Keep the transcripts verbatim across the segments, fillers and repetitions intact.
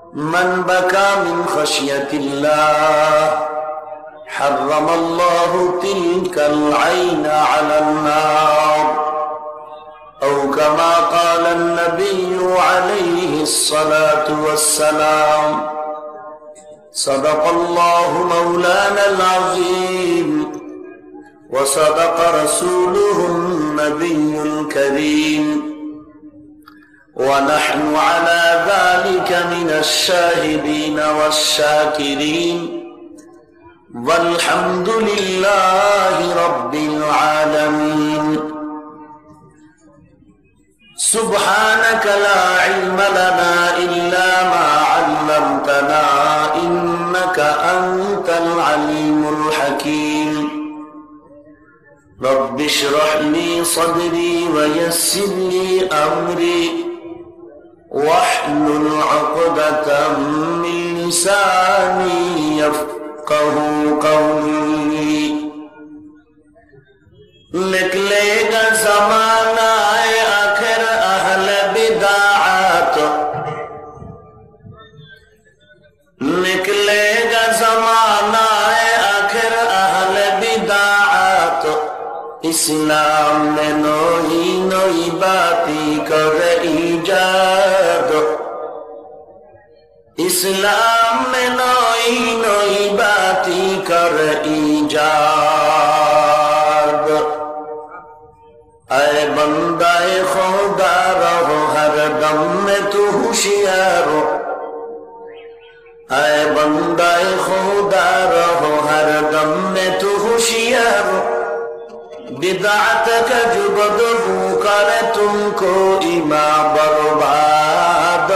من بكى من خشية الله حرم الله تلك العين على النار أو كما قال النبي عليه الصلاة والسلام صدق الله مولانا العظيم وصدق رسوله النبي الكريم ونحن على ذلك من الشاهدين والشاكرين والحمد لله رب العالمين سبحانك لا علم لنا إلا ما علمتنا إنك أنت العليم الحكيم رب اشرح لي صدري ويسر لي أمري واحلل عقدة من لساني يفقه قولي निकलेगा ज़माना आखिर अहले बिदाअत निकलेगा ज़माना आखिर अहले बिदाअत इस्लाम में नई नई बातें कर इजाद इस्लाम में नई नई बातें कर इजाद ऐ बंदाए खुदा रहो हर दम में तू होशियार ऐ बंदाए खुदा रहो हर दम में तू होशियार बिदाअत का जो बदबू करे तुमको ईमान बर्बाद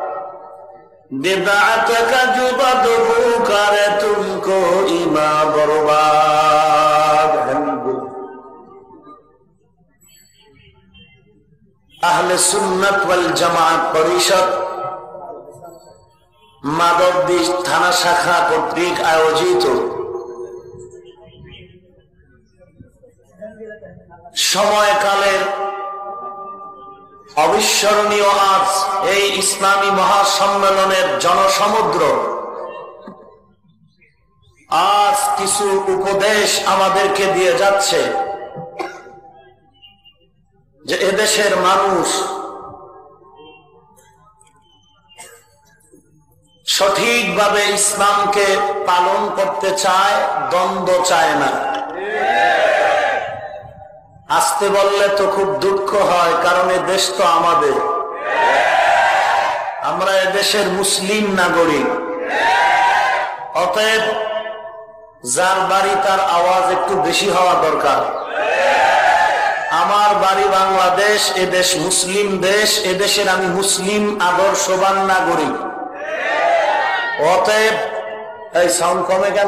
बिदाअत का जो बदबू करे तुमको ईमान बर्बाद। আহলে সুন্নাত ওয়াল জামাত পরিষদ মাধবদী থানা শাখা কর্তৃক আয়োজিত সময়কালের অবিস্মরণীয় আজ এই ইসলামী মহাসম্মেলনের জনসমুদ্র আজ কিছু উপদেশ আমাদেরকে দিয়ে যাচ্ছে যে এদেশের মানুষ সঠিকভাবে ইসলামকে পালন করতে চায়, দ্বন্দ্ব চায় না। আসতে বললে তো খুব দুঃখ হয়, কারণ এ দেশ তো আমাদের, আমরা এদেশের মুসলিম নাগরিক। অতএব যার বাড়ি তার আওয়াজ একটু বেশি হওয়া দরকার। আমার বাড়ি বাংলাদেশ, এদেশ মুসলিম দেশ, এদেশের আমি মুসলিম আদর্শবান নাগরিক। অতএব এই সাউন্ড কমে কেন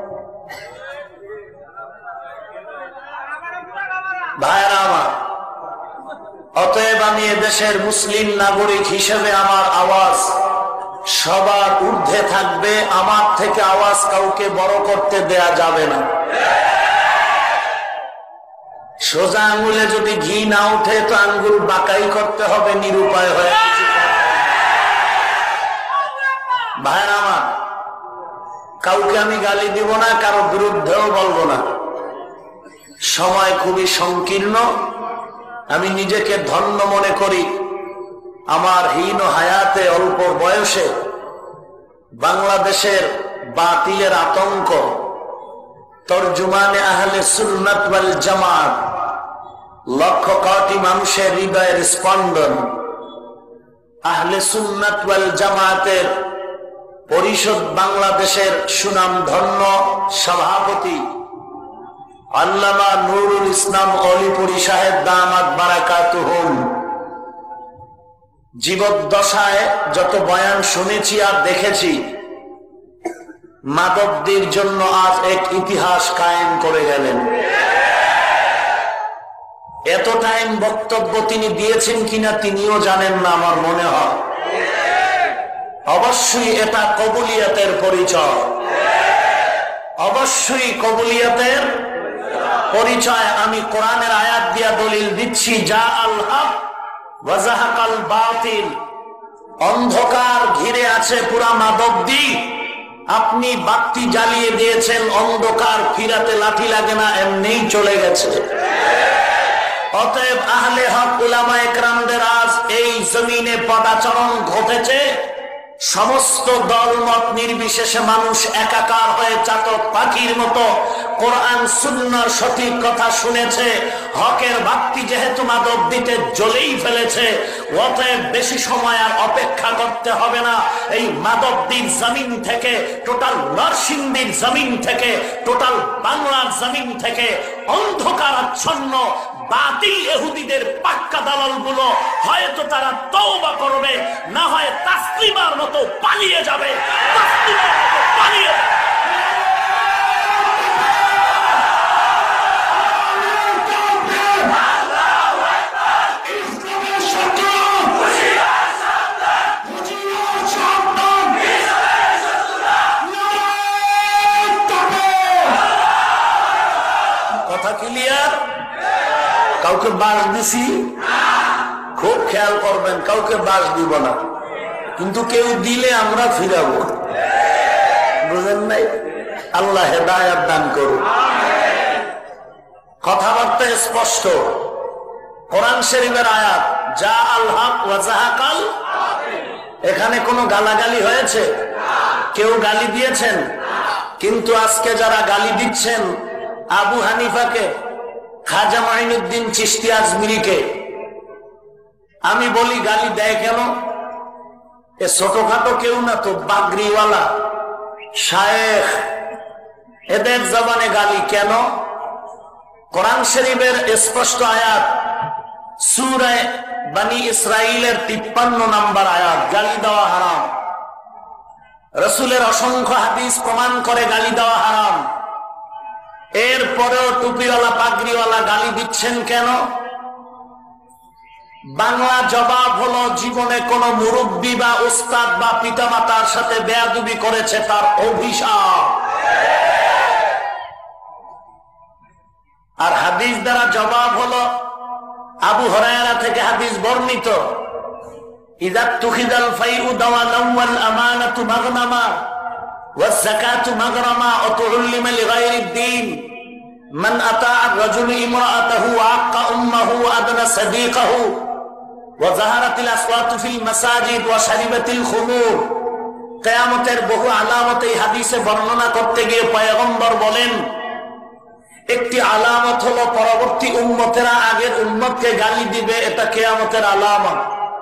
ভাইরা আমার? অতএব আমি এদেশের মুসলিম নাগরিক হিসেবে আমার আওয়াজ সবার ঊর্ধ্বে থাকবে। আমার থেকে আওয়াজ কাউকে বড় করতে দেয়া যাবে না। সোজা আঙ্গুলে যদি ঘি না উঠে তো আঙ্গুল বাঁকাই করতে হবে, নিরুপায় হয়ে। ভাইরা আমার, কাউকে আমি গালি দিব না, কারো বিরুদ্ধেও বলবো না। সময় খুবই সংকীর্ণ। আমি নিজেকে ধন্য মনে করি, আমার হীন হায়াতে অল্প বয়সে বাংলাদেশের বাতিলের আতঙ্ক, তরজুমানে আহলে সুন্নাত ওয়াল জামাত, লক্ষ কোটি মানুষের হৃদয়ের স্পন্দন, আহলে সুন্নাত ওয়াল জামাতের পরিষদ বাংলাদেশের সুনামধন্য সভাপতি আল্লামা নুরুল ইসলাম অলিপুরি সাহেব দামাত বারাকাতুহুম জীবদ্দশায় যত বয়ান শুনেছি আর দেখেছি, মাধবদীর জন্য আজ এক ইতিহাস কায়েম করে গেলেন। এত টাইম বক্তব্য তিনি দিয়েছেন কিনা তিনিও জানেন না, আমার মনে হয়। অবশ্যই এটা কবুলিয়তের পরিচয়, অবশ্যই কবুলিয়তের পরিচয়। আমি কোরআনের আয়াত দিয়া দলিল দিচ্ছি, যা আল হক ওয়া যাহাকাল বাতিল, অন্ধকার ঘিরে আছে পুরা মাদবদ্বীপ, আপনি বাতি জ্বালিয়ে দিয়েছেন, অন্ধকার ফিরাতে লাঠি লাগে না, এমনিই চলে গেছে। অতএব আহলে হক উলামায়ে কেরামদের আজ এই জমিনে পদাচরণ ঘটেছে। সমস্ত দলমত নির্বিশেষে মানুষ একাকার হয়ে চাতক পাখির মতো কোরআন সুন্নাহর সঠিক কথা শুনেছে। হকের বাতি যেহেতু মাদবদ্বীপে জ্বলেই ফেলেছে, অতএব বেশি সময় আর অপেক্ষা করতে হবে না। এই মাদবদ্বীপ জমিন থেকে, টোটাল নরসিংদীর জমিন থেকে, টোটাল বাংলার জমিন থেকে অন্ধকার আচ্ছন্ন বাতিল ইহুদিদের পাক্কা দালাল গুলো হয়তো তারা তওবা করবে, না হয় তাসলিমার মতো পালিয়ে যাবে, তাসলিমার মতো পালিয়ে যাবে। কথা ক্লিয়ার? কাউকে বাস দিছি? খুব খেয়াল করবেন, কাউকে বাস দিব না, কিন্তু কেউ দিলে আমরা ফিরাবো। বুঝেন নাই? আল্লাহ হেদায়েত দান করুন। কথাবার্তা স্পষ্ট, কোরআন শরীফের আয়াত, যা আল হক ওয়া যাহাকাল। এখানে কোনো গালাগালি হয়েছে? কেউ গালি দিয়েছেন? কিন্তু আজকে যারা গালি দিচ্ছেন আবু হানিফাকে, খাজা মাইনুদ্দিন চিশতি আজমিরিকে, আমি বলি গালি দেয় কেন? এ ছোটখাটো কেউ না তো, বাগরিওয়ালা শায়েখ, এদের জবানে গালি কেন? কোরআন শরীফের স্পষ্ট আয়াত, সূরা বনী ইসরাইলের তিপ্পান্ন নম্বর আয়াত, গালি দেওয়া হারাম। রাসূলের অসংখ্য হাদিস প্রমাণ করে গালি দেওয়া হারাম। এরপরেও টুপিওয়ালা পাগড়িওয়ালা গালি দিচ্ছেন কেন? বাংলা জবাব হলো, জীবনে কোন মুরব্বী বা উস্তাদ বা পিতামাতার সাথে বেয়াদবি করেছে, তার অভিশাপ। আর হাদিস দ্বারা জবাব হলো, আবু হুরায়রা থেকে হাদিস বর্ণিত, ইযা তুখিদাল ফাইউ দাওয়ালান ওয়াল আমানাতু মাগনামা ওয়াজ যাকাতু মাগরামা ওয়া তুউল্লিমা লিগায়রিদ দ্বীন মান আতাআ আর-রাজুলু ইমরাআতাহু ওয়া আক্কা উম্মাহু ওয়া আদনা সাদীকাহু ওয়া যাহারাতিল আসওয়াতু ফিল মাসাজিদ ওয়া শারিবাতিল খুমুর। কিয়ামতের বহু আলামত এই হাদিসে বর্ণনা করতে গিয়ে পয়গম্বর বলেন, একটি আলামত হলো পরবর্তী উম্মতেরা আগের উম্মতকে গালি দিবে, এটা কিয়ামতের আলামত।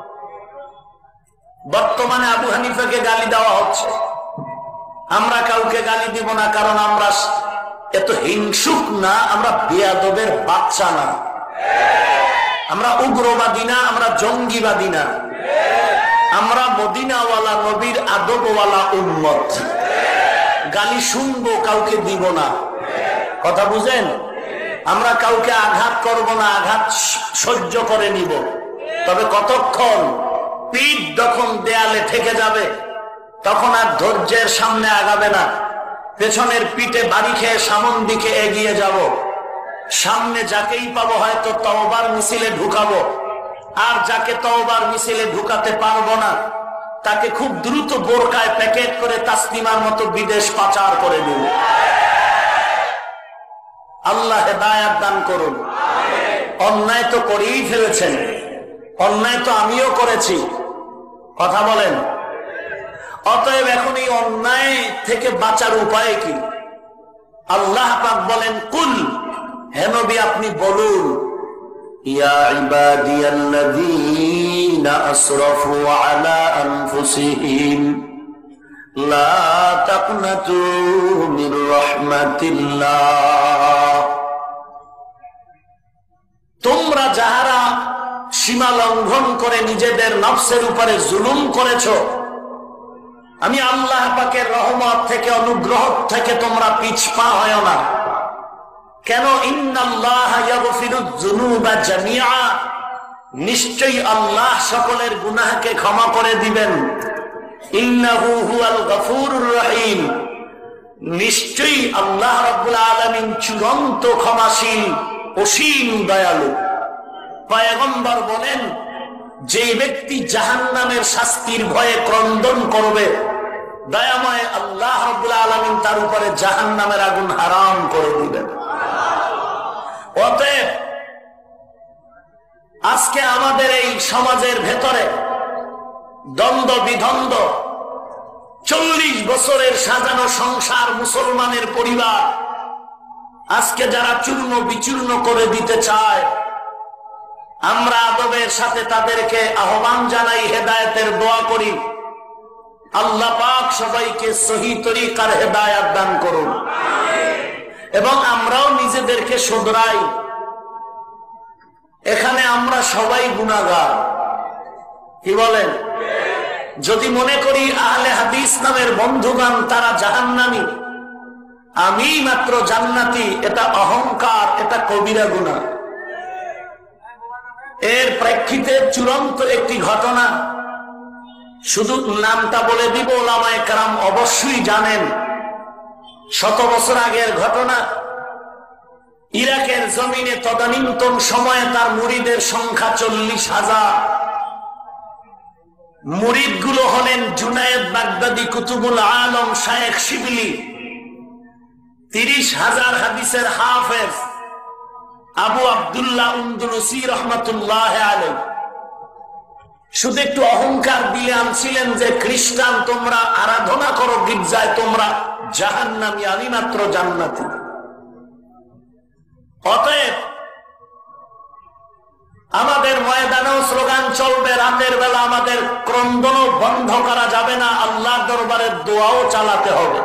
বর্তমানে আবু হানিফাকে গালি দেওয়া হচ্ছে, আমরা কাউকে গালি দিব না, কারণ আমরা এত হিংসুক না, আমরা বেয়াদবের বাচ্চা না, আমরা উগ্রবাদী না, আমরা জঙ্গিবাদী না, আমরা মদিনাওয়ালা নবীর আদবওয়ালা উম্মত। গালি শুনবো, কাউকে দিব না। কথা বুঝেন? আমরা কাউকে আঘাত করব না, আঘাত সহ্য করে নিব। তবে কতক্ষণ? পিঠ যখন দেয়ালে ঠেকে যাবে তখন আর ধৈর্যের সামনে আগাবে না, পেছনের পিঠে বাড়ি খেয়ে সামন দিকে এগিয়ে যাব। সামনে যাকেই পাবো হয়তো তওবার মিছিলে ঢুকাবো, আর যাকে তওবার মিছিলে ঢুকাতে পারবো না তাকে খুব দ্রুত বোরকায় প্যাকেট করে তাসলিমার মতো বিদেশ পাচার করে দেব। আল্লাহ হেদায়েত দান করুন। অন্যায় তো করেই ফেলেছেন, অন্যায় তো আমিও করেছি, কথা বলেন। অতএব এখন এই অন্যায় থেকে বাঁচার উপায় কি? আল্লাহ পাক বলেন, কুল, হে নবী আপনি বলুন, ইয়া ইবাদিয়াল্লাযীনা আসরাফু আলা আনফুসিহিম লা তাকনাতু মির রাহমাতিল্লাহ। তোমরা যাহারা সীমা লঙ্ঘন করে নিজেদের নফসের উপরে জুলুম করেছো, আমি আল্লাহ পাকের রহমত থেকে, অনুগ্রহ থেকে তোমরা পিছপা হয় না। কেন? ইন্নাল্লাহা ইয়াগফিরুয যুনুবা জামিআ, নিশ্চয়ই আল্লাহ সকলের গুনাহকে ক্ষমা করে দিবেন। ইন্নাহু হুয়াল গফুরুর রহিম, নিশ্চয়ই আল্লাহ রাব্বুল আলামিন চূড়ান্ত ক্ষমাশীল, অসীম দয়ালু। পয়গম্বর বলেন, যেই ব্যক্তি জাহান্নামের শাস্তির ভয়ে ক্রন্দন করবে, দয়াময় আল্লাহ রাব্বুল আলামিন তার উপরে জাহান্নামের আগুন হারাম করে দিবেন। অতএব আজকে আমাদের এই সমাজের ভেতরে দ্বন্দ্ব বিদ্বন্দ্ব, চল্লিশ বছরের সাজানো সংসার, মুসলমানের পরিবার আজকে যারা চূর্ণ বিচূর্ণ করে দিতে চায়, আমরা আদবের সাথে তাদেরকে আহ্বান জানাই, হেদায়েতের দোয়া করি। আল্লাহ পাক সবাইকে সহি তরিকার হেদায়েত দান করুন এবং আমরাও নিজেদেরকে শুধরাই। এখানে আমরা সবাই গুনাহগার, কি বলেন? যদি মনে করি আহলে হাদিস নামের বন্ধুগণ তারা জাহান্নামী, আমি মাত্র জান্নাতি, এটা অহংকার, এটা কবিরা গুনাহ। এর প্রেক্ষিতে চূড়ান্ত একটি ঘটনা, শুধু নামটা বলে দিব, ওলামায়ে কেরাম অবশ্যই জানেন। শত বছর আগের ঘটনা। ইরাকের জমিনে তদানীন্তন সময়ে তার মুরিদের সংখ্যা চল্লিশ হাজার। মুরিদগুলো হলেন জুনায়েদ বাগদাদি, কুতুবুল আলম, শায়েখ শিবলি, তিরিশ হাজার হাদিসের হাফেজ আবু আব্দুল্লাহ উনদুলুসি রহমাতুল্লাহ আলাইহি। শুধু একটু অহংকার দিয়ে আনছিলেন যে খ্রিস্টান তোমরা আরাধনা করো গির্জায়, তোমরা জাহান্নামী, আমি মাত্র জান্নাতি। অতএব আমাদের ময়দানেও স্লোগান চলবে, রাতের বেলা আমাদের ক্রন্দনও বন্ধ করা যাবে না, আল্লাহর দরবারে দোয়াও চালাতে হবে।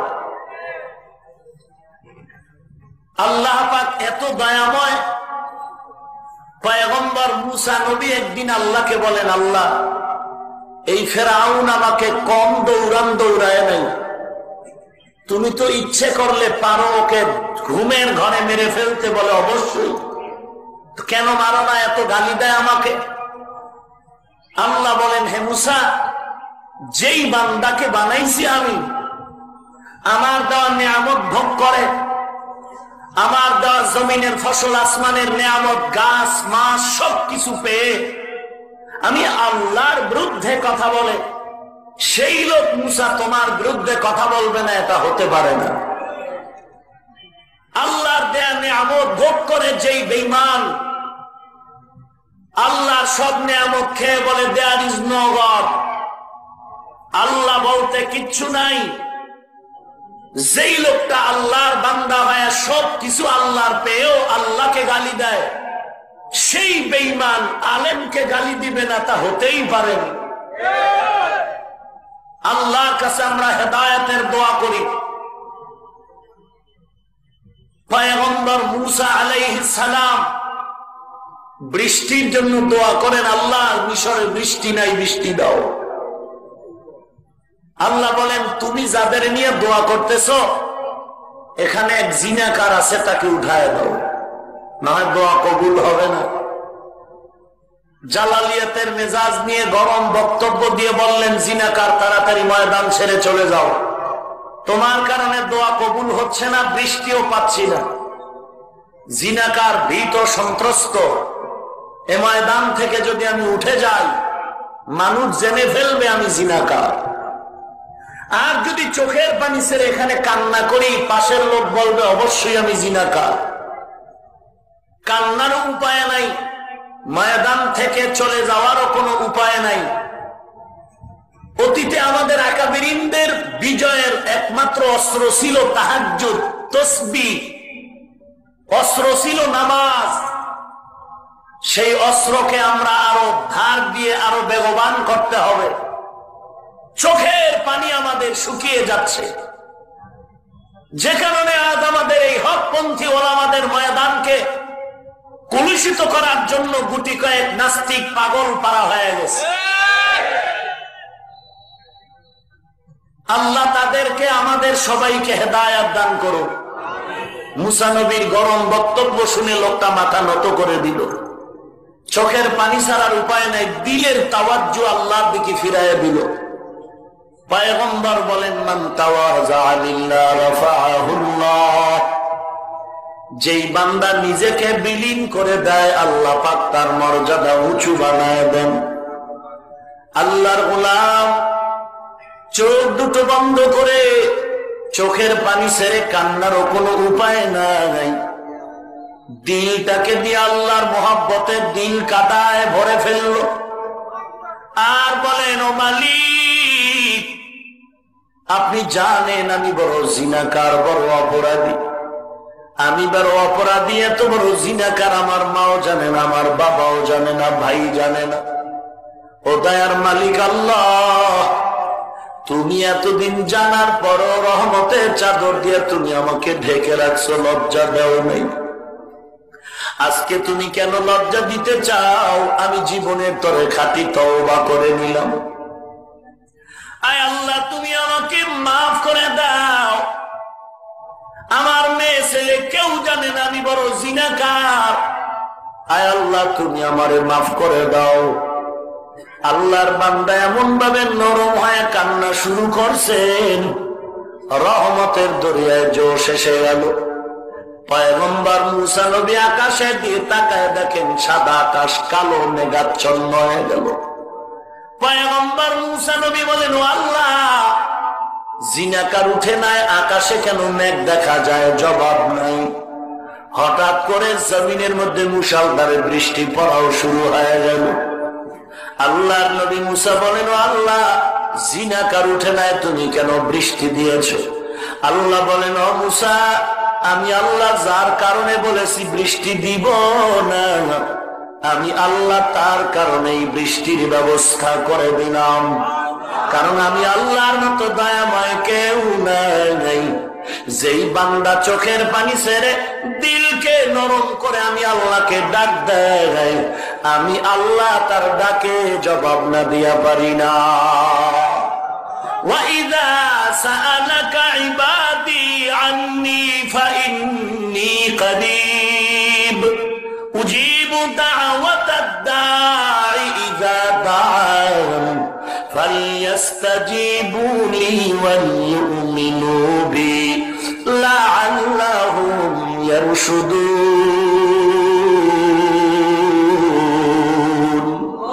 আল্লাহ পাক এত দয়াময়, পয়গম্বর মুসা নবী একদিন আল্লাহকে বলেন, আল্লাহ এই ফেরাউন আমাকে কম দৌড়ান দৌড়ায় নাই, তুমি তো ইচ্ছে করলে পারো ওকে ঘুমের ঘরে মেরে ফেলতে। বলে অবশ্যই, কেন মারো না? এত গালি দেয় আমাকে। আল্লাহ বলেন, হে মুসা, যেই বান্দাকে বানাইছি আমি, আমার দেওয়া নিয়ামত ভোগ করে, আমার দেওয়া জমিনের ফসল, আসমানের নিয়ামত, গাছ মাছ সবকিছু পেয়ে আমি আল্লাহর বিরুদ্ধে কথা বলে, সেই লোক মুসা তোমার বিরুদ্ধে কথা বলবে না, এটা হতে পারে না। আল্লাহর দেয়া নিয়ামত ভোগ করে যেই বেঈমান, আল্লাহর সব নিয়ামত খেয়ে বলে দেয়ার ইজ নো গড, আল্লাহ বলতে কিচ্ছু নাই, যেই লোকটা আল্লাহর বান্দা হয় সব কিছু আল্লাহর পেয়েও আল্লাহকে গালি দেয়, সেই বেঈমান আলেমকে গালি দিবে না, তা হতেই পারে না। আল্লাহর কাছে আমরা হেদায়েতের দোয়া করি। পয়গম্বর মুসা আলাইহিস সালাম বৃষ্টির জন্য দোয়া করেন, আল্লাহ মিশরে বৃষ্টি নাই, বৃষ্টি দাও। আল্লাহ বলেন, তুমি যাদের নিয়ে দোয়া করতেছো এখানে এক জিনাকার আছে, তাকে উঠায় দাও, না হয় দোয়া কবুল হবে না। জালালিয়াতের মেজাজ নিয়ে গরম বক্তব্য দিয়ে বললেন, জিনাকার তাড়াতাড়ি ময়দান ছেড়ে চলে যাও, তোমার কারণে দোয়া কবুল হচ্ছে না, বৃষ্টিও পাচ্ছি না। জিনাকার ভীত সন্ত্রস্ত, এ ময়দান থেকে যদি আমি উঠে যাই মানুষ জেনে ফেলবে আমি জিনাকার। আর যদি চোখের পানি ছেড়ে এখানে কান্না করি, পাশের লোক বলবে অবশ্যই আমি জিনাকার। কান্নারও উপায় নাই, ময়দান থেকে চলে যাওয়ারও কোনো উপায় নাই। অতীতে আমাদের আকাবিরিনদের বিজয়ের একমাত্র অস্ত্র ছিল তাহাজ্জুদ, তাসবিহ, অস্ত্র ছিল নামাজ। সেই অস্ত্রকে আমরা আরো ধার দিয়ে আরো বেগবান করতে হবে। চোখের পানি আমাদের শুকিয়ে যাচ্ছে, যে কারণে আজ আমাদের এই হকপন্থী ওলামাদের ময়দানকে কলুষিত করার জন্য গুটি কয়েক নাস্তিক পাগল পারা হয়ে গেছে। আল্লাহ তাদেরকে আমাদের সবাইকে হেদায়েত দান করুন। মুসা নবীর গরম বক্তব্য শুনে লোকটা মাথা নত করে দিল, চোখের পানি ছাড়ার উপায় নাই, দিলের তাওয়াজ্জু আল্লাহর দিকে ফিরাইয়া দিল। পয়গম্বর বলেন, মান তাওয়াযা লিল্লাহ রাফাআহুল্লাহ, যেই বান্দা নিজেকে বিলীন করে দেয় আল্লাহ পাক তার মর্যাদা উঁচু বানায় দেন। আল্লাহর গোলাম চোখ দুটো বন্ধ করে চোখের পানি ছেড়ে কান্নারও কোনো উপায় নাই, দিলটাকে দিয়ে আল্লাহর মোহাব্বতের দিল কাদায় ভরে ফেলল। আর বলেন, ও মালিক, আপনি জানেন আমি বড় জিনাকার, বড় অপরাধী। আমি বড় অপরাধী, এত বড় জিনাকার আমার মাও জানে না, আমার বাবাও জানে না, ভাই জানে না। ও দয়ার মালিক আল্লাহ, তুমি এতদিন জানার পরও রহমতের চাদর দিয়ে তুমি আমাকে ঢেকে রাখছো, লজ্জা দেও নাই। আজকে তুমি কেন লজ্জা দিতে চাও? আমি জীবনের তরে খাঁটি তওবা করে নিলাম। আয় আল্লাহ, তুমি আমাকে মাফ করে দাও। আমার মেয়ে ছেলে কেউ জানে না আমি বড় জিনাকার। আয় আল্লাহ, তুমি আমারে মাফ করে দাও। আল্লাহর বান্দা এমন ভাবে নরম হয়ে কান্না শুরু করছেন, রহমতের দরিয়ায় জোশ এসে গেল। পয়গম্বর মুসা নবী আকাশে দিয়ে তাকায় দেখেন সাদা আকাশ কালো মেঘাচ্ছন্ন হয়ে গেল। পয়গম্বর মুসা নবী বলেন, ও আল্লাহ, জিনাকার উঠে নাই, আকাশে কেন মেঘ দেখা যায়? জবাব নাই। হঠাৎ করে জমিনের মধ্যে মুষলধারে বৃষ্টি পড়াও শুরু হয়ে গেল। আল্লাহর নবী মুসা বলেন, ও আল্লাহ, জিনাকার উঠে নাই, তুমি কেন বৃষ্টি দিয়েছ? আল্লাহ বলেন, ও মুসা, আমি আল্লাহ যার কারণে বলেছি বৃষ্টি দিব না, আমি আল্লাহ তার কারণেই বৃষ্টির ব্যবস্থা করে দিলাম। কারণ আমি আল্লাহর মতো দয়াময় কেউ নাই। যেই বান্দা চোখের পানি ছেড়ে দিলকে নরম করে আমি আল্লাহকে ডাক দেয়, আমি আল্লাহ তার ডাকে জবাব না দিয়া পারি না। وَإِذَا سَأَلَكَ عِبَادِي عَنِّي فَإِنِّي قَرِيبٌ أُجِيبُ دَعْوَةَ الدَّاعِ إِذَا دَعَانِ فَلْيَسْتَجِيبُوا لِي وَلْيُؤْمِنُوا بِي لَعَلَّهُمْ يَرْشُدُونَ।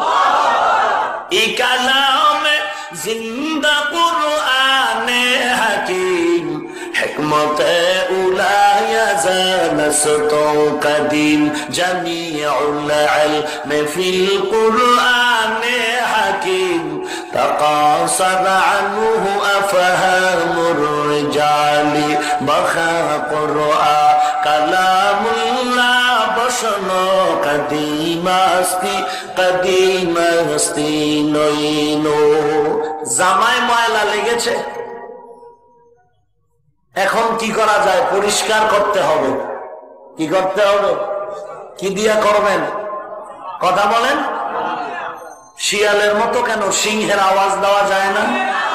এই কালামে জিন্দা কুরআনে হাকিম, হিকমতে উলায়া জানাসতো কদিম, জামিউল ইলম ফিল কুরআনে হাকিম, তাকাসার আনহু আফহামুর রিজালি, বাখা কুরআন কালামুল্লাহ, বসন কদিমাস্তি কদিমাস্তি নইনো। জামায় ময়লা লেগেছে, এখন কি করা যায়? পরিষ্কার করতে হবে। কি করতে হবে? কি দিয়া করবেন? কথা বলেন। শিয়ালের মতো কেন সিংহের আওয়াজ দেওয়া যায় না?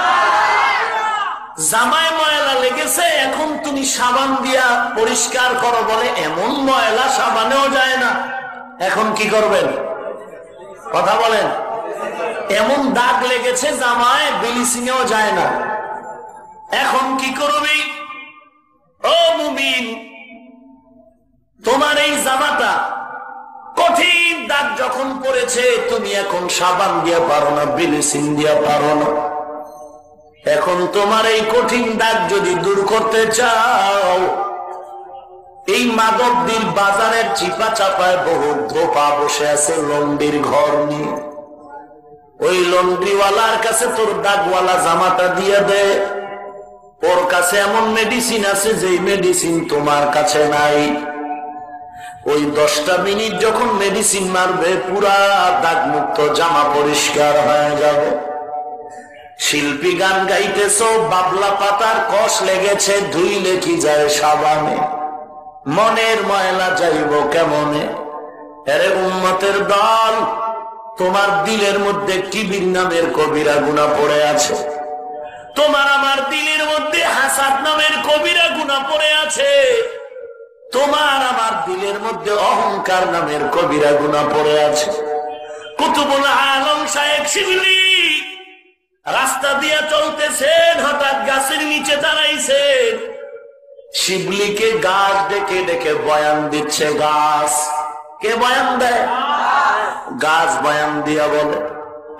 জামায় ময়লা লেগেছে, এখন তুমি সাবান দিয়া পরিষ্কার করো, বলে এমন ময়লা সাবানেও যায় না। এখন কি করবেন? কথা বলেন। এমন দাগ লেগেছে জামায়, ব্লিচিংয়েও যায় না। এখন কি করবি? ও মুমিন, তোমার এই জামাটা কঠিন দাগ যখন পড়েছে, তুমি এখন সাবান দিয়া পারো না, ব্লিচিং দিয়া পারো না। এখন তোমার এই কঠিন দাগ যদি দূর করতে চাও, এই মাধবদীর বাজারের চিপা চাপায় বহু ধোপা বসে আছে লন্ডির ঘর নিয়ে। ওই লন্ড্রিওয়ালার কাছে তোর দাগওয়ালা জামাটা দিয়ে দে। ওর কাছে এমন মেডিসিন আছে যেই মেডিসিন তোমার কাছে নাই। ওই দশটা মিনিট যখন মেডিসিন মারবে, পুরা দাগমুক্ত জামা পরিষ্কার হয়ে যাবে। শিল্পী গান গাইতেছ, বাবলা পাতার কষ লেগেছে, ধুইলে কি যায় সাবানে? মনের ময়লা যাইব কেমনে? আরে উম্মতের দল, তোমার দিলের মধ্যে কিবির নামের কবিরা গুনাহ পড়ে আছে। তোমার আমার দিলের মধ্যে হাসাদ নামের কবিরা গুনাহ পড়ে আছে। তোমার আমার দিলের মধ্যে অহংকার নামের কবিরা গুনাহ পড়ে আছে। কুতুবুল আলম শায়েখ শিবলি রাস্তা দিয়ে চলতেছেন, হঠাৎ গাছের নিচে দাঁড়াইছেন। শিবলিকে গাছ ডেকে ডেকে বয়ান দিচ্ছে। গাছ কে বয়ান দেয়? গাছ বয়ান দিয়া বলে,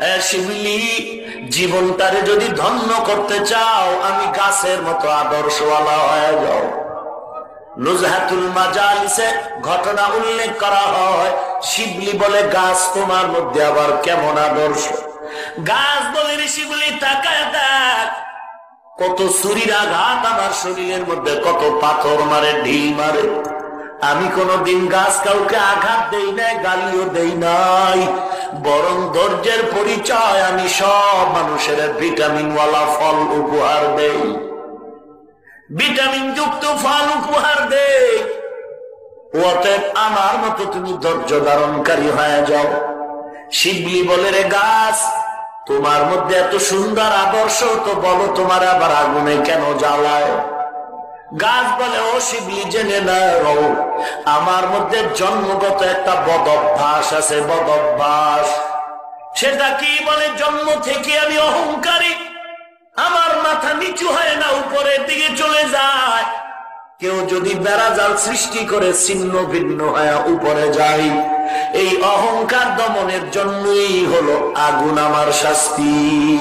শিবলি, জীবনটারে যদি ধন্য করতে চাও আমি গাছের মতো আদর্শওয়ালা হয়ে যাও। নুজহাতুল মাজালিসে ঘটনা উল্লেখ করা হয়, শিবলি বলে গাছ তোমার মধ্যে আবার কেমন আদর্শ? গাছ বলে শিবলি তাকায় দেখ, কত ছুরির আঘাত আমার শরীরের মধ্যে, কত পাথর মারে, ঢিল মারে। আমি কোনদিন গাছ কাউকে আঘাত দেই নাই, গালিও দেই নাই, বরং ধৈর্যের পরিচয় আমি সব মানুষের ভিটামিনওয়ালা ফল উপহার দেই, ভিটামিন যুক্ত ফল উপহার দেই। অতএব আমার মতো তুমি ধৈর্য ধারণকারী হয়ে যাও। শিবলি বলে, রে গাছ, তোমার মধ্যে এত সুন্দর আদর্শ, তো বলো তোমার আবার আগুনে কেন জ্বালায়? গাছ বলে, ও শিবলি, জেনে নাও আমার মধ্যে জন্মগত একটা বদ অভ্যাস আছে, বদ অভ্যাস। সেটা কি? বলে, জন্ম থেকে আমি অহংকারী, আমার মাথা নিচু হয় না, উপরের দিকে চলে যায়। কেউ যদি বেড়া জাল সৃষ্টি করে ছিন্ন ভিন্ন হয়ে উপরে যায়, এই অহংকার দমনের জন্যই হলো আগুন আমার শাস্তি।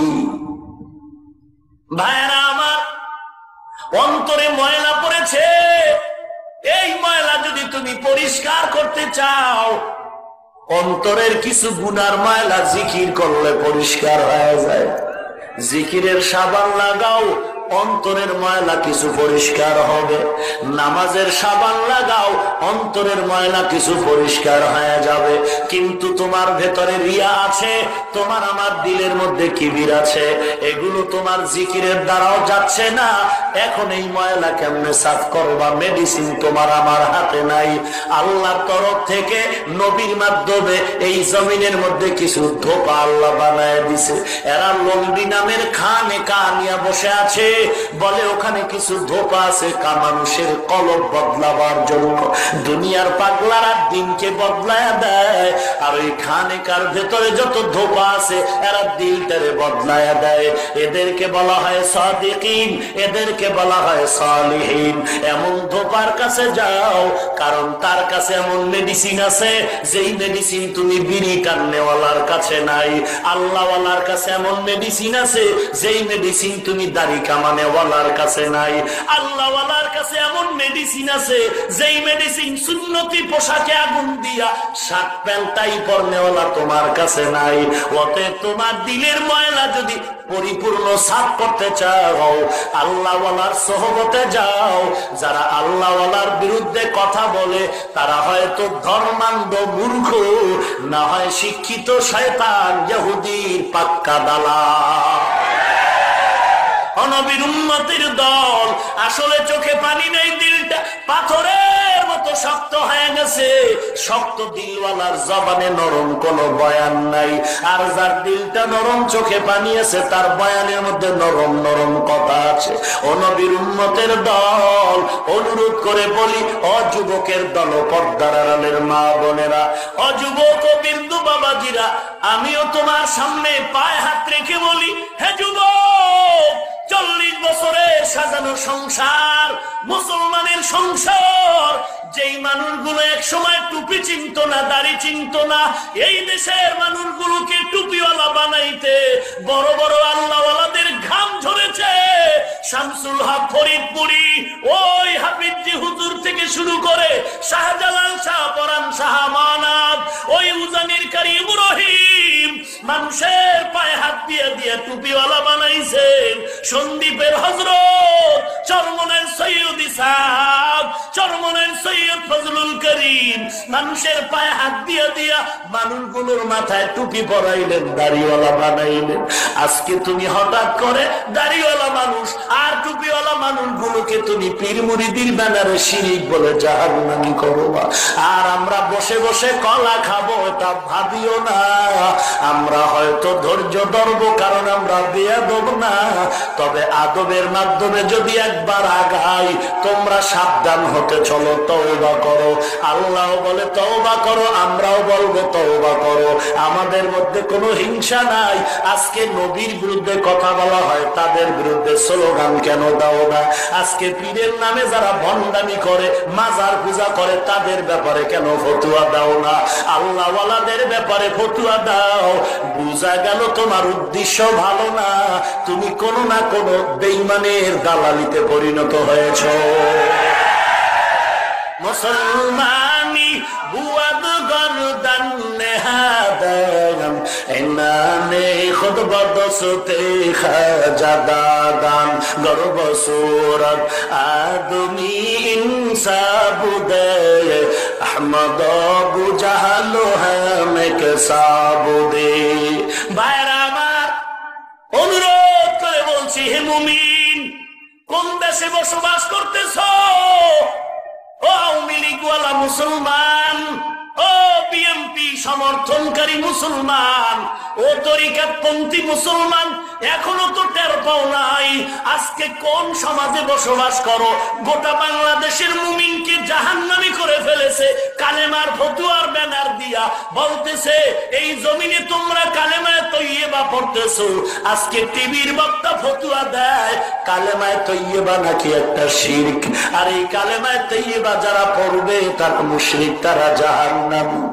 ভাইরা আমার, অন্তরে ময়লা পড়েছে, এই ময়লা যদি তুমি পরিষ্কার করতে চাও, অন্তরের কিছু গুনার ময়লা জিকির করলে পরিষ্কার হয়ে যায়। জিকিরের সাবান লাগাও, অন্তরের ময়লা কিছু পরিষ্কার হবে। নামাজের সাবান লাগাও, অন্তরের ময়লা কিছু পরিষ্কার হয়ে যাবে। কিন্তু তোমার ভেতরে রিয়া আছে, তোমার আমার দিলের মধ্যে কিবির আছে, এগুলো তোমার জিকিরের দ্বারাও যাচ্ছে না। এখন এই ময়লা কেমনে সাফ করবা? মেডিসিন তোমার আমার হাতে নাই। আল্লাহর তরফ থেকে নবীর মাধ্যমে এই জমিনের মধ্যে কিছু ধোপা আল্লাহ বানায় দিছে। এরা লম্বি নামের খানে কানিয়া বসে আছে, বলে ওখানে কিছু ধোপা আছে কা মানুষের কলব বদলাবার জন্য। দুনিয়ার পাগলারা দিনকে বদলায় দেয়, আর ওই খানেকার ভেতরে যত ধোপা আছে এরা দিলটারে বদলায় দেয়। এদেরকে বলা হয় সাদিকিন, এদেরকে বলা হয় সালিহিন। এমন ধোপার কাছে যাও, কারণ তার কাছে এমন মেডিসিন আছে যেই মেডিসিন তুমি বিড়ি টাননেওয়ালার কাছে নাই। আল্লাহওয়ালার কাছে এমন মেডিসিন আছে যেই মেডিসিন তুমি দাড়ি কামানেওয়ালার কাছে নাই। আল্লাহওয়ালার কাছে এমন মেডিসিন আছে যেই মেডিসিন সুন্নতি পোশাকে আগুন দিয়া শার্ট প্যান্টাই পরনেওয়ালা তোমার কাছে নাই। অতএব তোমার দিলের ময়লা যদি পরিপূর্ণ সাফ করতে চাও, আল্লাহওয়ালার সোহবতে যাও। যারা আল্লাহওয়ালার বিরুদ্ধে কথা বলে তারা হয়তো ধর্মান্ধ মূর্খ, না হয় শিক্ষিত শয়তান ইহুদির পাক্কা দালাল। নবীর উম্মতের দল, আসলে চোখে পানি নেই, দিলটা পাথরের মতো শক্ত হয়ে গেছে। শক্ত দিলওয়ালার জবানে নরম কোনো বয়ান নাই, আর যার দিলটা নরম চোখে পানি আছে তার বয়ানের মধ্যে নরম নরম কথা আছে। ও নবীর উম্মতের দল, অনুরোধ করে বলি, অযুবকের দল, পর্দার আড়ালের মা বোনেরা, অযুবক ও বিন্দু বাবাজিরা, আমিও তোমার সামনে পায়ে হাত রেখে বলি, হে যুবক, চল্লিশ বছরে সাজানো সংসার, মুসলমানের সংসার, যেই মানুষগুলো এক সময় টুপি চিনত না, দাড়ি চিনত না, এই দেশের মানুষগুলোকে টুপিওয়ালা বানাইতে বড় বড় আল্লাহওয়ালাদের ঘাম ঝরেছে। শামসুল হক ফরিদপুরি, ওই হাফিজি হুজুর থেকে শুরু করে শাহজালাল, শাহ পরান, শাহ মানাত, ওই উজানির কারি ইব্রাহিম, মানুষের পায়ে হাত দিয়ে দিয়ে টুপিওয়ালা বানাইছেন। সন্দীপের হযরত, চরমনের সৈয়দ ইসহাক, চরমনের সৈয়দ ফজলুল করিম, মানুষের পায়ে হাত দিয়ে দিয়া মানুষগুলোর মাথায় টুপি পরাইলেন, দাড়িওয়ালা বানাইলেন। আজকে তুমি হঠাৎ করে দাড়িওয়ালা মানুষ আর টুপিওয়ালা মানুষগুলোকে তুমি পীর মুরিদির ব্যানারে শিরিক বলে জাহান্নামী করবা। আর আমরা বসে বসে কলা খাবো, এটা ভাবিও না। আমরা হয়তো ধৈর্য ধরবো, কারণ আমরা বেয়াদব না। তবে আদবের মাধ্যমে যদি একবার আগাই, তোমরা সাবধান হতেছ চলো তওবা করো। আল্লাহ বলে তওবা করো, আমরাও বলবো তওবা করো। আমাদের মধ্যে কোনো হিংসা নাই। আজকে নবীর বিরুদ্ধে কথা বলা হয়, তাদের বিরুদ্ধে স্লোগান কেন দাও না? আজকে পীরের নামে যারা ভণ্ডামি করে, মাজার পূজা করে, তাদের ব্যাপারে কেন ফতুয়া দাও না? আল্লাহওয়ালাদের ব্যাপারে ফতুয়া দাও। বুঝা গেল তোমার উদ্দেশ্য ভালো না, তুমি কোনো না কোনো বেঈমানের দালালিতে পরিণত হয়েছ। মুসলমানি বুয়াদ গরদান নেহাদাম এনানে খুদ বদসতে খাজাদাদাম গর্ব সুরত আদমি ইনসাবুদে আহমদ আবু জাহাল হামেক সাবুদে। ভাইরা আমার, অনুরোধ করে বলছি, হে মুমিন, কোন দেশে বসবাস করতেছ? ও আওয়ামী লীগওয়ালা মুসলমান, ও বিএনপি সমর্থনকারী মুসলমান, ও তরিকাতপন্থী মুসলমান, এখনো তো টের পাও নাই আজকে কোন সমাজে বসবাস করো। গোটা বাংলাদেশের মুমিনকে জাহান্নামী করে ফেলেছে কালেমার ফতুয়ার ব্যানার দিয়া। বলতেছে এই জমিনে তোমরা কালেমায়ে তৈয়বা পড়তেছো, আজকে টিভির বক্তা ফতুয়া দেয় কালেমায়ে তৈয়বা নাকি একটা শিরক। আর এই কালেমায়ে তৈয়বা যারা পড়বে তারা মুশরিক, তারা জাহান্নামী।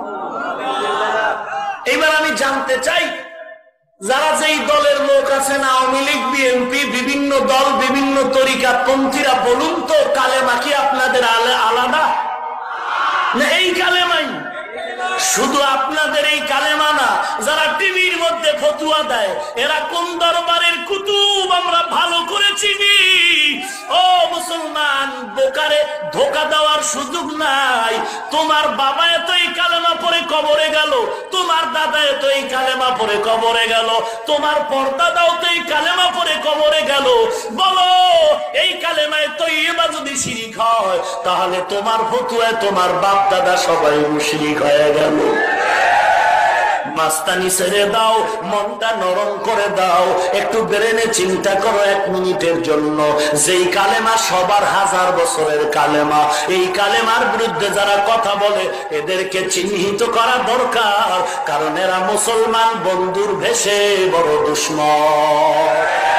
এবার আমি জানতে চাই, যারা যেই দলের লোক আছেন, আওয়ামী লীগ, বিএনপি, বিভিন্ন দল, বিভিন্ন তরিকাপন্থীরা, বলুন তো কালেমা কি আপনাদের আলাদা না? এই কালেমাই শুধু আপনাদের এই কালেমা না, যারা টিভির মধ্যে ফতুয়া দেয় এরা কোন দরবারের কুতুব আমরা ভালো করে চিনি। ও মুসলমান, বোকারে ধোকা দেওয়ার সুযোগ নাই। তোমার বাবা এত এই কালেমা পড়ে কবরে গেল, তোমার দাদা এত এই কালেমা পড়ে কবরে গেল, তোমার পরদাদাও তো এই কালেমা পড়ে কবরে গেল। বলো, এই কালেমায় তৈয়বা যদি শিরিক হয়, তাহলে তোমার ফতুয়ায় তোমার বাপ দাদা সবাই মুশরিক হয়ে গেল। মাস্তানি ছেড়ে দাও, মনটা নরম করে দাও, একটু ব্রেনে চিন্তা করো এক মিনিটের জন্য। যেই কালেমা সবার হাজার বছরের কালেমা, এই কালেমার বিরুদ্ধে যারা কথা বলে এদেরকে চিহ্নিত করা দরকার, কারণ এরা মুসলমান বন্ধুর ভেষে বড় দুশ্মন।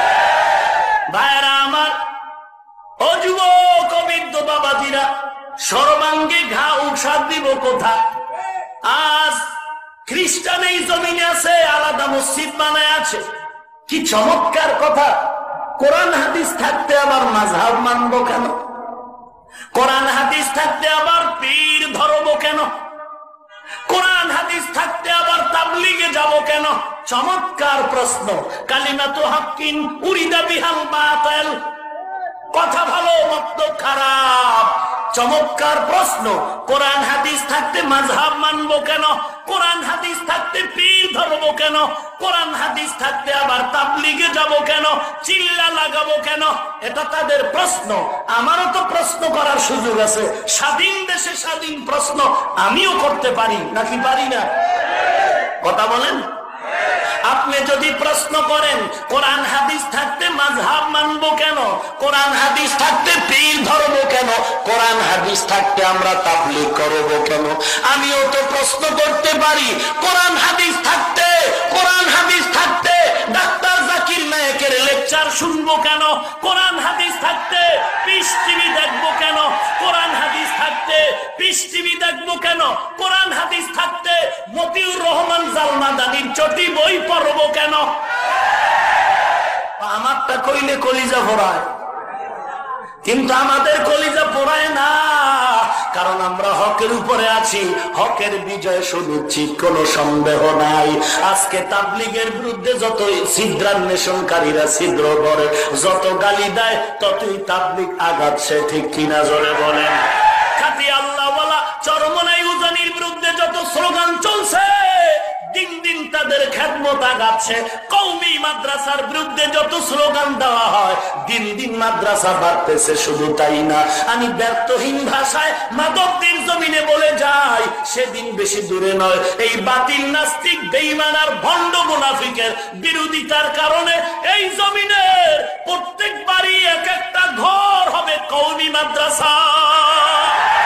ভাইরা আমার, ও যুবক, বৃদ্ধ বাবাজিরা, সর্বাঙ্গে ঘা উৎসাদ দিব কোথা? আজ খ্রিস্টান এই জমিনে আছে, আলাদা মসজিদ বানায় আছে। কি চমৎকার কথা! কোরআন হাদিস থাকতে আবার মাযহাব মানবো কেন? কোরআন হাদিস থাকতে আবার পীর ধরবো কেন? কোরআন হাদিস থাকতে আবার তাবলীগে যাব কেন? চমৎকার প্রশ্ন। কালিমাতু হাক্কিন উরিদা বিহাল বাতিল, কথা ভালো মতলব খারাপ। চমৎকার প্রশ্ন। কোরআন হাদিস থাকতে মাযহাব মানবো কেন? কোরআন হাদিস থাকতে পীর ধরবো কেন? কোরআন হাদিস থাকতে আবার তাবলীগে যাব কেন? চিল্লা লাগাবো কেন? এটা তাদের প্রশ্ন। আমারও তো প্রশ্ন করার সুযোগ আছে। স্বাধীন দেশে স্বাধীন প্রশ্ন আমিও করতে পারি, নাকি পারি না? কথা বলেন। আপনি যদি প্রশ্ন করেন কোরআন হাদিস থাকতে মাযহাব মানবো কেন, কোরআন হাদিস থাকতে পীর ধরবো কেন, কোরআন হাদিস থাকতে আমরা তাবলীগ করবো কেন, আমিও তো প্রশ্ন করতে পারি। কোরআন হাদিস থাকতে কোরআন হাদিস থাকতে ডাক্তার জাকির নায়েকের লেকচার শুনবো কেন? কোরআন হাদিস থাকতে পিস টিভি দেখবো কেন? কোরআন হাদিস থাকতে পিস টিভি দেখবো কেন? কোরআন হাদিস থাকতে মতিউর রহমান জালমাদানির চটি বই পড়বো কেন? আমারটা কইলে কলিজা পড়ায়, কিন্তু আমাদের কলিজা পড়ায় না, কারণ আমরা হকের উপরে আছি। হকের বিজয় সুনিশ্চিত, কোনো সন্দেহ নাই। আজকে তাবলীগের বিরুদ্ধে যত ছিদ্রান্বেষণকারীরা ছিদ্র করে, যত গালি দেয়, ততই তাবলীগ আগাচ্ছে। ঠিক কিনা জোরে বলেন? খাঁটি আল্লাহওয়ালা চরমনাই উজানির বিরুদ্ধে যত স্লোগান চলছে, দিন দিন তাদের খেদমত আগাচ্ছে। কওমি মাদ্রাসার বিরুদ্ধে যত স্লোগান দেওয়া হয়, দিন দিন মাদ্রাসা বাড়তেছে। শুধু তাই না, আমি ব্যর্থহীন ভাষায় মাদকদের জমিনে বলে যাই, সেদিন বেশি দূরে নয়, এই বাতিল নাস্তিক বেঈমান আর ভণ্ড মুনাফিকের বিরোধিতার কারণে এই জমিনের প্রত্যেক বাড়ি এক একটা ঘর হবে কওমি মাদ্রাসা।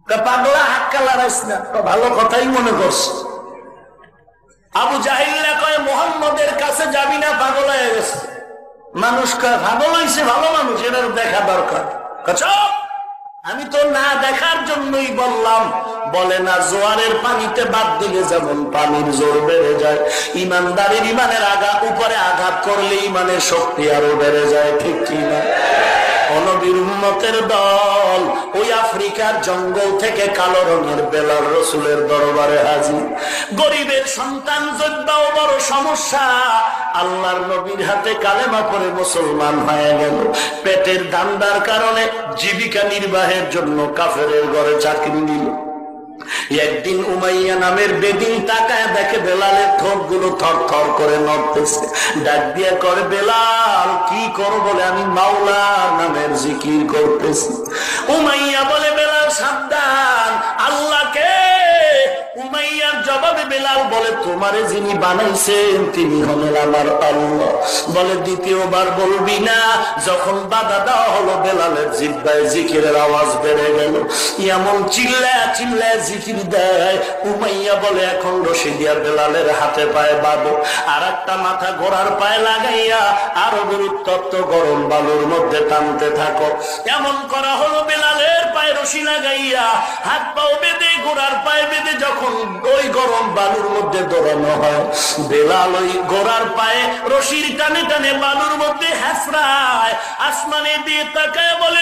পাগলা হাক্কা লড়াইস না, ভালো কথাই মনে করছে। আবু জাহিল্লা কয় মুহাম্মদের কাছে যাবি না, পাগল হয়ে গেছে। মানুষ কয় পাগল হয়েছে, ভালো মানুষ, এটার দেখা দরকার। আমি তো না দেখার জন্যই বললাম। বলে না জোয়ারের পানিতে বাদ দিলে যেমন পানির জোর বেড়ে যায়, ইমানদারের ইমানের আঘাত উপরে আঘাত করলে ইমানের শক্তি আরো বেড়ে যায়, ঠিক কিনা? নবীর উম্মতের দল ওই আফ্রিকার জঙ্গল থেকে কালো রঙের বেলাল রসুলের দরবারে হাজির। গরিবের সন্তান যোদ্ধাও বড় সমস্যা, আল্লাহর নবীর হাতে কালেমা পড়ে মুসলমান হয়ে গেল। পেটের ধান্দার কারণে জীবিকা নির্বাহের জন্য কাফেরের ঘরে চাকরি নিল। একদিন উমাইয়া নামের বেদিন তাকায় দেখে বেলালের ঠোঁট গুলো থর থর করে নড়তেছে। ডাক দিয়ে করে, বেলাল কি করো? বলে আমি মাওলার নামের জিকির করতেছি। উমাইয়া বলে, বেলাল সাবধান, আল্লাহকে। উমাইয়ার জবাবে বেলাল বলে, তোমারে যিনি বানাইছেন তিনি হলেন আমার আল্লাহ। বলে দ্বিতীয়বার বলবি না। যখন বাধা দেওয়া হলো, বেলালের জিহ্বায় জিকিরের আওয়াজ বেড়ে গেল। এমন চিল্লায় চিল্লায় জিকির দেয়। উমাইয়া বলে, এখন রশি দিয়া বেলালের হাতে পায়ে বাঁধো, আর একটা মাথা ঘোড়ার পায়ে লাগাইয়া আরবের উত্তপ্ত গরম বালুর মধ্যে টানতে থাকো। এমন করা হলো, বেলালের পায়ে রশি লাগাইয়া হাত পাও বেঁধে ঘোড়ার পায়ে বেঁধে যখন ওই গরম বালুর মধ্যে দৌড়ানো হয়, বেলাল ওই ঘোড়ার পায়ে রশির টানে টানে বালুর মধ্যে হেসরায়। আসমানে দিয়ে তাকায় বলে,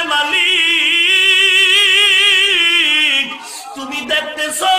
মালিক তুমি দেখতেছো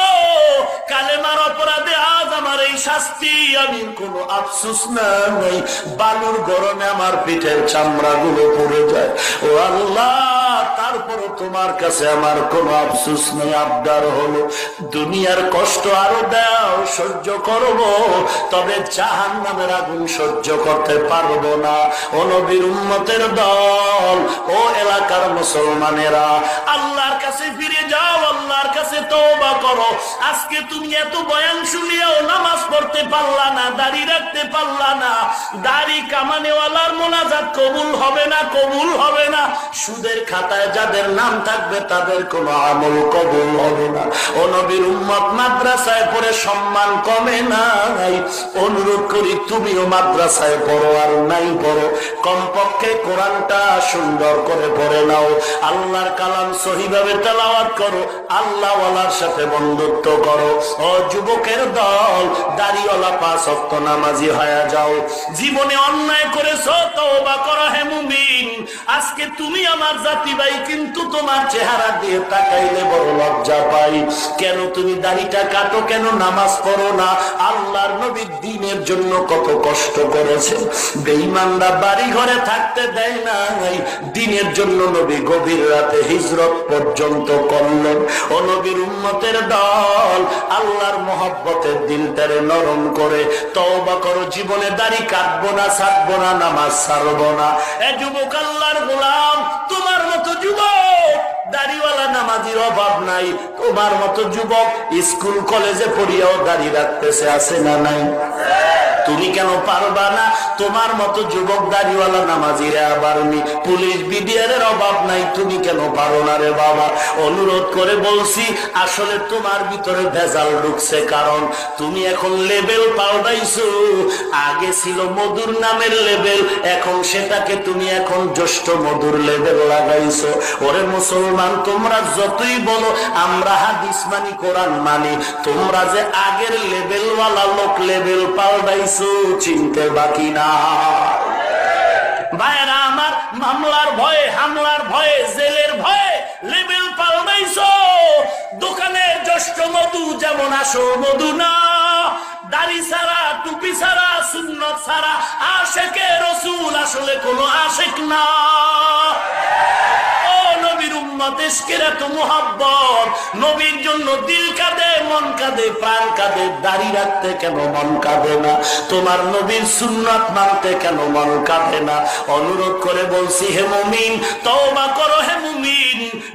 কালেমার অপরাধে আজ আমার এই শাস্তি, আমি কোনো আফসোস নাই। বালুর গরমে আমার পিঠের চামড়া গুলো পড়ে যায়। ও আল্লাহ, তারপরে তোমার কাছে আমার কোনো আফসোস নেই। আবদার হলো দুনিয়ার কষ্ট আরো দাও, সহ্য করবো, তবে জাহান্নামের আগুন সহ্য করতে পারবো না। ও নবীর উম্মতের দল, ও এলাকার মুসলমানেরা, আল্লাহর কাছে ফিরে যাও, আল্লাহর কাছে তওবা করো। আজকে তুমি এত বয়ান শুনিয়াও নামাজ পড়তে পারলা না, দাড়ি রাখতে পারলা না। দাড়ি কামানেওয়ালার মোনাজাত কবুল হবে না, কবুল হবে না। সুদের খাতায় যাদের নাম থাকবে তাদের কোনো আমল কবুল হবে না। ও নবীর উম্মত, মাদ্রাসায় পড়ে সম্মান কমে নাই। অনুরোধ করি তুমিও মাদ্রাসায় পড়ো, আর নাই পড়ো, কমপক্ষে কোরআনটা সুন্দর করে পড়ে নাও। আল্লাহর কালাম সহিভাবে তেলাওয়াত করো, আল্লাহ ওয়ালার সাথে বন্ধুত্ব করো। ও যুবকের দল, দাড়িওয়ালা পাঁচ ওয়াক্ত নামাজি হয়ে যাও। জীবনে অন্যায় করেছো, তওবা করো হে মুমিন। আজকে তুমি আমার জাতি ভাই, কিন্তু তোমার চেহারা দিয়ে তাকাইলে বড় লজ্জা পাই। কেন তুমি দাড়িটা কাটো, কেন নামাজ পড়ো না? আল্লাহর নবী দ্বীনের জন্য কত কষ্ট করেছেন। বেঈমানরা বাড়ি ঘরে থাকতে দেয় না, দ্বীনের জন্য নবী গভীর রাতে হিজরত পর্যন্ত করলেন। ও নবীর উম্মতের দল, আল্লাহর মহব্বতের দিলটারে নরম করে তওবা করো। জীবনে দাড়ি কাটবো না, ছাড়বো না, নামাজ ছাড়বো না। এ যুবক, আল্লাহর গোলাম, তোমার মতো যুবক দাড়িওয়ালা নামাজির অভাব নাই। তোমার মতো যুবক স্কুল কলেজে পড়িয়াও দাড়ি রাখতেছে, আছে না নাই? তুমি কেন পারবা না? তোমার মতো যুবক দাড়িওয়ালা নামাজিরা আবার নি। পুলিশ বিডিআরের অভাব নাই, তুমি কেন পারো না রে বাবা? অনুরোধ করে বলছি, আসলে তোমার ভিতরে ভেজাল ঢুকছে, কারণ তুমি এখন লেবেল পাল্টাইছো। আগে ছিল মধুর নামের লেবেল, এখন সেটাকে তুমি এখন জ্যেষ্ঠ মধুর লেবেল লাগাইছো। ওরে মুসলমান, তোমরা যতই বলো আমরা হাদিস মানি, কোরআন মানি, তোমরা যে আগের লেবেলওয়ালা লোক লেবেল পাল্টাইছো চিনতে বাকি না। ভাইরা আমার, মামলার ভয়ে, হামলার ভয়ে, জেলের ভয়ে লেবেল পাল্টাইছো। দোকানের জ্যেষ্ঠ মধু যেমন আসল মধু না। দাড়ি ছাড়া, টুপি ছাড়া, সুন্নত ছাড়া আশেকে রসুল আসলে কোনো আশেক না। নবীর উম্মত, ইশকের এত মুহাব্বত, নবীর জন্য দিল কাঁদে, মন কাঁদে, প্রাণ কাঁদে। দাড়ি রাখতে কেন মন কাঁদে না? তোমার নবীর সুন্নাত মানতে কেন মন কাঁদে না? অনুরোধ করে বলছি, হে মুমিন, তওবা করো হে মুমিন।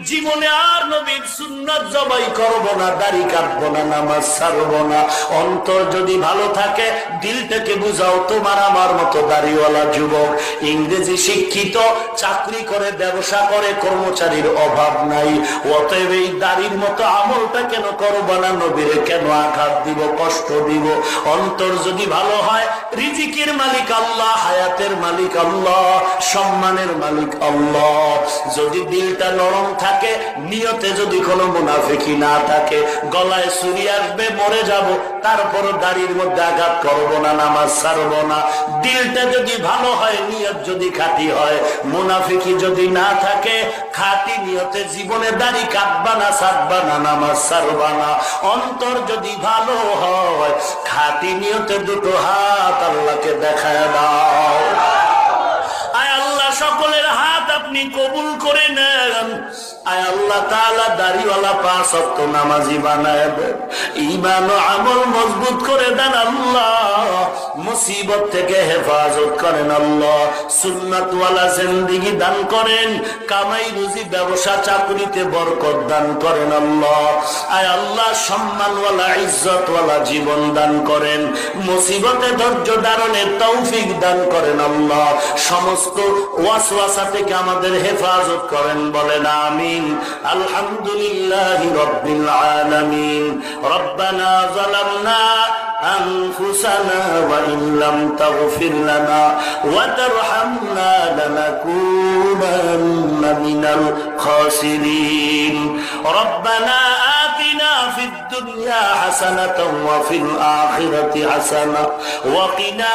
জীবনে আর নবীর সুন্নাত জবাই করব না, দাড়ি কাটবো না, নামাজ ছাড়বো না। অন্তর যদি ভালো থাকে দিলটাকে বুঝাও। তোমার আমার মতো দাড়িওয়ালা যুবক ইংরেজি শিক্ষিত, চাকরি করে, ব্যবসা করে, কর্মচারীর অভাব নাই। অতএব এই দাড়ির মতো আমলটা কেন করবো না? নবীরে কেন আঘাত দিব, কষ্ট দিব? অন্তর যদি ভালো হয়, রিজিকের মালিক আল্লাহ, হায়াতের মালিক আল্লাহ, সম্মানের মালিক আল্লাহ। যদি দিলটা নরম থাকে, নিয়তে যদি কোনো মুনাফিকি না থাকে, গলায় ছুরি আসবে, মরে যাব, তারপর দাড়ির মধ্যে আঘাত করবো না, নামাজ ছাড়বো না। দিলটা যদি ভালো হয়, নিয়ত যদি খাঁটি হয়, মুনাফিকি যদি না থাকে, খাঁটি নিয়তে জীবনে দাড়ি কাটবা না, ছাড়বা না, নামাজ ছাড়বা না। অন্তর যদি ভালো হয়, খাঁটি নিয়তে দুটো হাত আল্লাহকে দেখায় দাও। আয় আল্লাহ, সকলের হাত আপনি কবুল করে নেন। আয় আল্লাহ তাআলা দাড়িওয়ালা পাঁচ ওয়াক্ত নামাজি বানায় দেন, ঈমান ও আমল মজবুত করে দেন আল্লাহ। মুসিবত থেকে হেফাজত করেন আল্লাহ। সুন্নাতওয়ালা জিন্দেগি দান করেন, কামাই রুজি, ব্যবসা, চাকরিতে বরকত দান করেন আল্লাহ। আয় আল্লাহ, সম্মানওয়ালা, ইজ্জতওয়ালা জীবন দান করেন, মুসিবতে ধৈর্য ধারণের তৌফিক দান করেন আল্লাহ। সমস্ত ওয়াসওয়াসা থেকে আমাদের হেফাজত করেন, বলেন আমিন। আলহামদুলিল্লাহি রাব্বিল আলামিন। রব্বানা যালামনা আনফুসানা ওয়া ইন লাম তাগফির লানা ওয়া তারহামনা লানাকুনান্না মিনাল খাসিরিন। রব্বানা আতিনা ফিদ দুনিয়া হাসানাতাও ওয়া ফিল আখিরাতি হাসানাহ ওয়া কিনা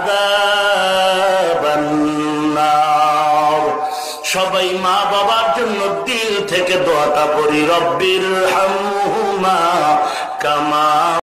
আযাবান নার। সবাই মা বাবার জন্য দিল থেকে দোয়াটা করি, রব্বির হামহুমা কামা